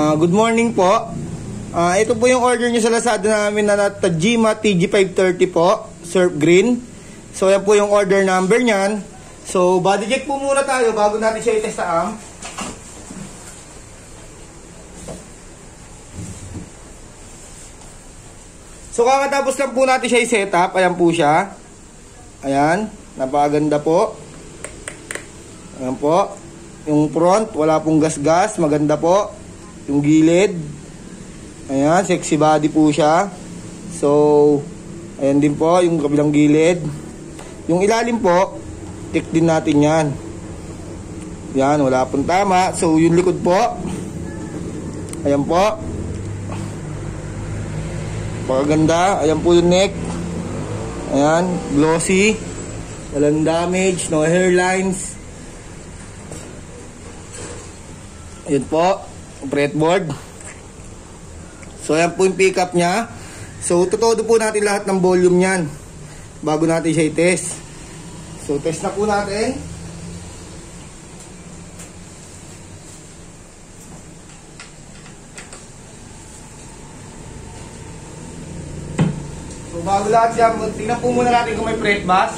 Good morning po. Ito po yung order nyo sa Lazada namin na Tajima TG530 po, surf green. So yan po yung order number nyan. So body check po muna tayo bago natin siya i-test sa AM. So kakatapos lang po natin siya i-set up. Ayan po siya. Ayan, napakaganda po. Ayan po. Yung front, wala pong gas-gas, maganda po. Yung gilid, ayan, sexy body po siya. So, ayan din po, yung kabilang gilid. Yung ilalim po, check din natin yan. Yan, wala pong tama. So, yung likod po, ayan po. Pagaganda, ayan po yung neck. Ayan, glossy. Walang damage, no hairlines. Ayan po. Fretboard. So ayan po yung pickup nya. So tutodo po natin lahat ng volume nyan bago natin siya i-test. So test na po natin. So bago lahat siya, tingnan po muna natin kung may fret bass.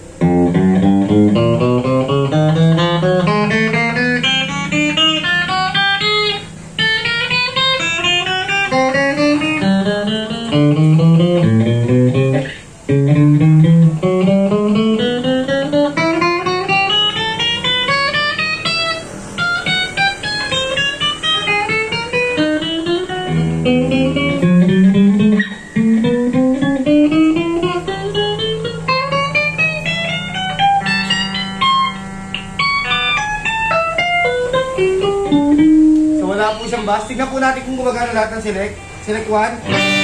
So wala po siyang bass. Tignan po natin kung gumagana lahat ng select. Select 1,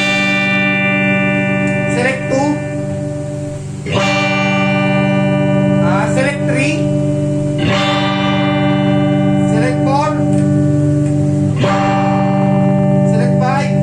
select 2, select 3, select 4, select 5,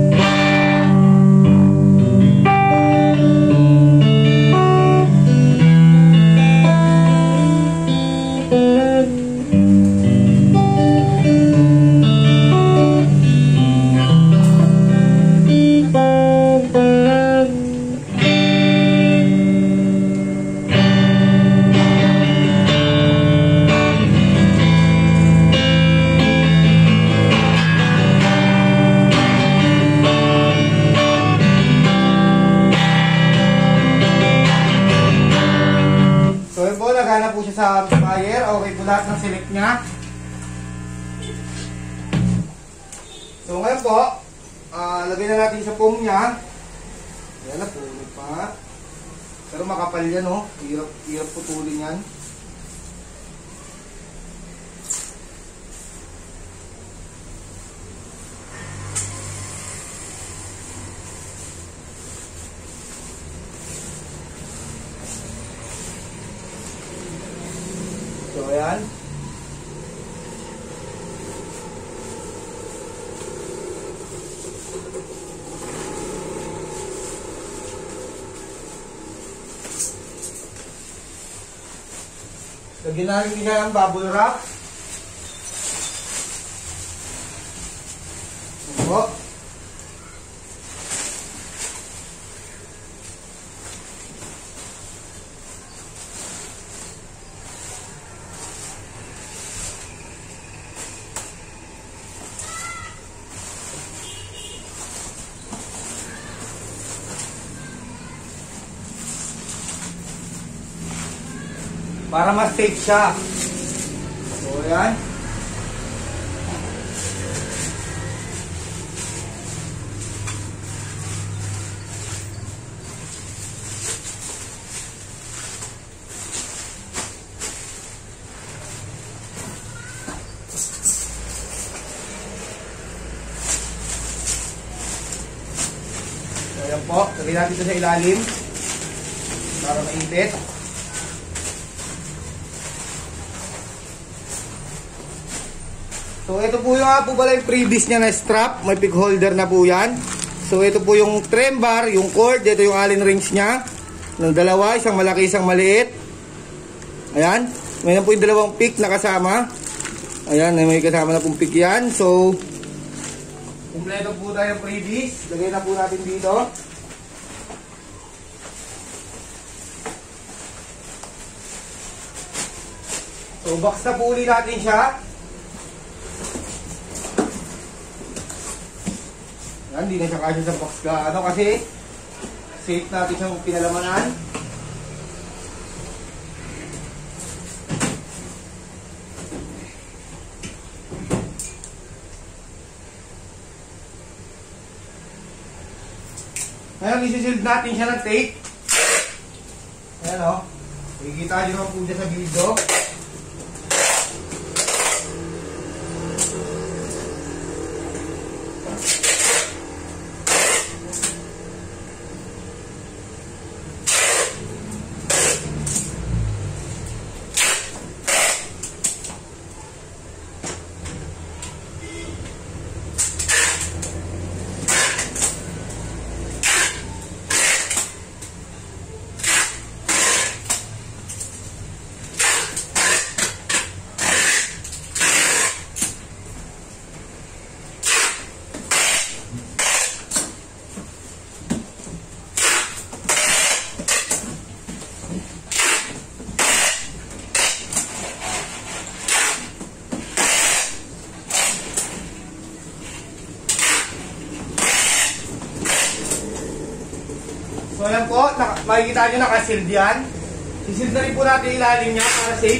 nagana po siya sa amplifier. Okay po lahat ng select niya. So ngayon po, lagay na natin sa foam niya. Ayan na, puno pa. Pero makapal yan, oh. Hirap putulin yan. So, ayan. Lagyan natin nila ang bubble wrap. Ito. Para mas safe siya. So, ayan. So, ayan po. Lagyan natin ito sa ilalim para mainit. So ito po yung po pala yung previous niya na strap, may pig holder na po yan. So ito po yung trem bar, yung cord, ito yung allen wrench niya. Ng dalawa, isang malaki, isang maliit. Ayan, mayroon po yung dalawang pick na kasama. Ayan, may kasama na pong pick yan. So Kumpleto po tayo ng freebies. Lagay na po natin dito. So, box na po ulit natin siya. Yan, hindi na siya kasya sa box ka. Ano kasi, safe natin siyang pinalamanan. Ngayon, isi-shield natin siya ng tape. Ayan o. Nakikita nyo naman po dyan sa video. So ayan po, makikita nyo naka-shield yan. I-shield na rin po natin ilalim niya para safe.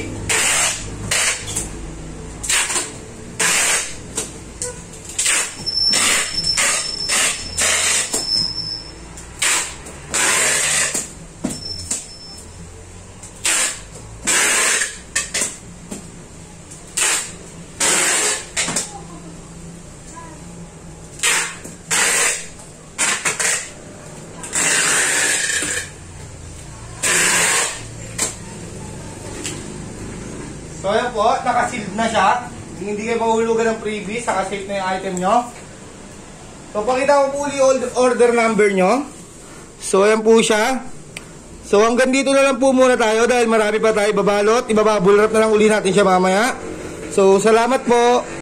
So ayan po, naka-sealed na siya. Hindi kayo mahulugan ng freebies, naka-safe na yung item nyo. So pakita ko po ulit order number nyo. So ayan po siya. So hanggang dito na lang po muna tayo dahil marami pa tayo babalot. Ibababulrap na lang uli natin siya mamaya. So salamat po.